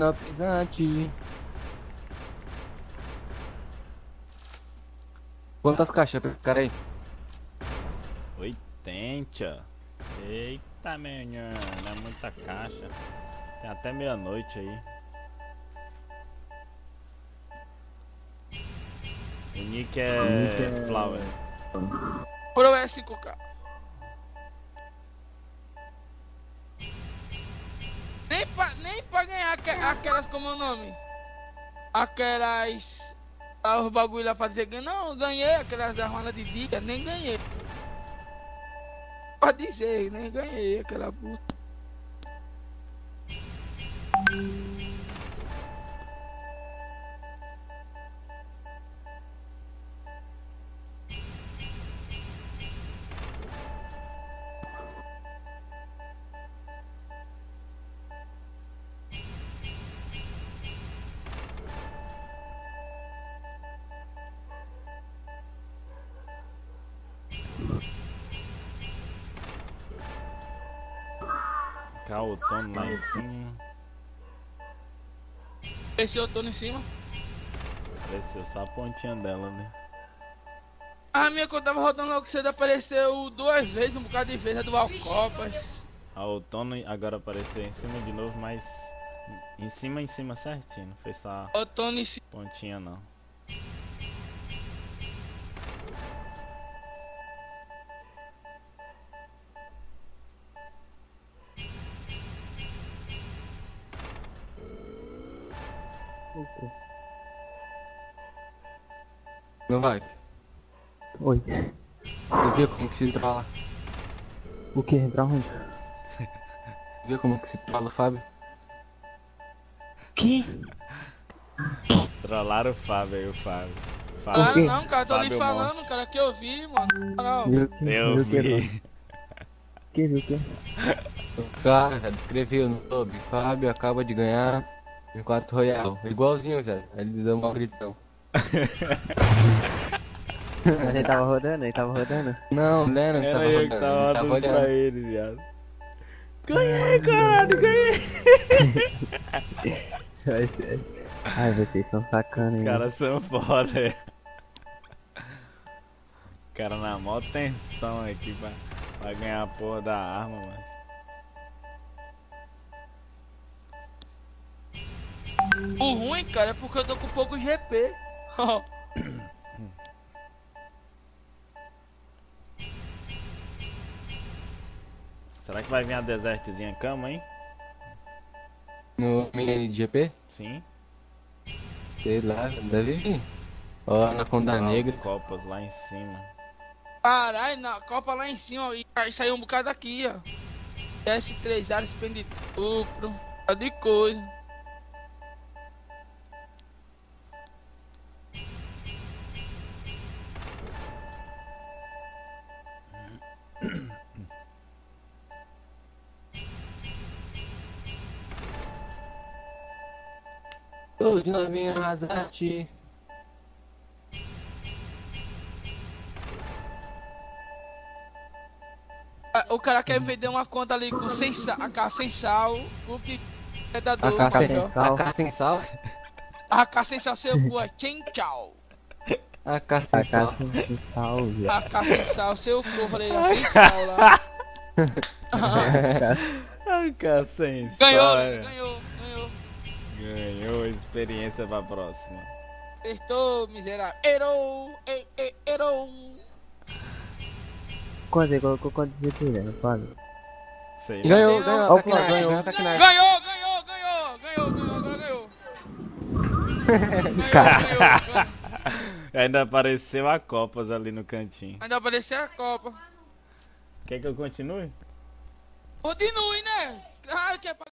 pisante. Quantas caixas pra esse cara aí? 80. Eita, menino, é muita caixa. Tem até meia-noite aí. O nick é Flower. Pro é 5K. Nem pra ganhar aquelas, como é o nome? Aquelas... Os bagulho lá pra dizer que não, ganhei aquelas armadas de dica, nem ganhei. Pode dizer, nem ganhei aquela puta. Cá o Tony lá em cima. Esse eu tô em cima. Apareceu só a pontinha dela, né? A minha que eu tava rodando logo cedo apareceu 2 vezes, um bocado de vez, a do Alcopas. A Outono agora apareceu em cima de novo, mas em cima certinho. Não foi só Eu tô em cima. pontinha não. Não vai. Oi. Você viu como que se trala? O que? Pra onde? Viu como que se trala o Fábio? Que? Trollaram o Fábio aí, o Fábio. Claro quê? não, cara, tô ali Fábio falando, Monstro. cara, que eu vi, mano. Não. Viu o que? Eu Viu o que? vi. Viu o que? O cara escreveu no YouTube, Fábio acaba de ganhar em 4 Royal. Igualzinho, velho. Aí ele deu um gritão. Mas ele tava rodando? Não, Lennon que Era tava eu rodando. que Ele tava tava dando pra olhando. ele, viado. Ganhei, caralho, ganhei! Ai, vocês estão sacando Os aí. caras são foda, é. O cara na maior tensão aqui pra ganhar a porra da arma, mano. O ruim, cara, é porque eu tô com pouco GP. Será que vai vir a desertzinha cama, hein? No mini de GP? Sim. Sei lá, deve vir. Ó, Anaconda Negra. Copas lá em cima. Caralho, na Copa lá em cima, ó, e aí saiu um bocado aqui, ó. S3, área de estupro, de coisa. Tô de novinho Razate. O cara quer vender uma conta ali com sem sal, AK sem sal, o que é da A dor, caça mas, sem ó. sal. A caça sem sal. AK sem sal, seu cu é tchim tchau. A caça A sem sal. caça sem sal, viado. AK sem sal, seu cu, eu falei, ó, sem sal lá. Ai, cara, sem Ganhou, sal, é. ganhou. Ganhou experiência pra próxima. Acertou, miserável. Erou. Quanto você colocou quanto você tira? Não pode? Sei lá. Ganhou, Ganhou. ganhou. Ó, Tá aqui na ganhou. ganhou, tá aqui na Ganhou, agora ganhou. Ganhou. Ainda apareceu a Copas ali no cantinho. Ainda apareceu a Copa. Quer que eu continue? Continue, né? Claro que é pra